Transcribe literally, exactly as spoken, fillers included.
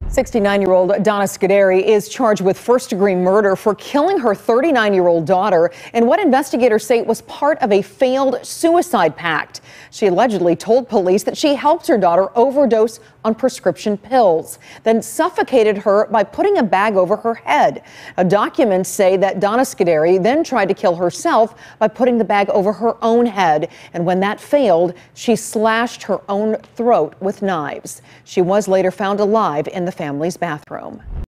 sixty-nine-year-old Donna Scuderi is charged with first-degree murder for killing her thirty-nine-year-old daughter in what investigators say was part of a failed suicide pact. She allegedly told police that she helped her daughter overdose on prescription pills, then suffocated her by putting a bag over her head. Now, documents say that Donna Scuderi then tried to kill herself by putting the bag over her own head, and when that failed, she slashed her own throat with knives. She was later found alive in the family's bathroom.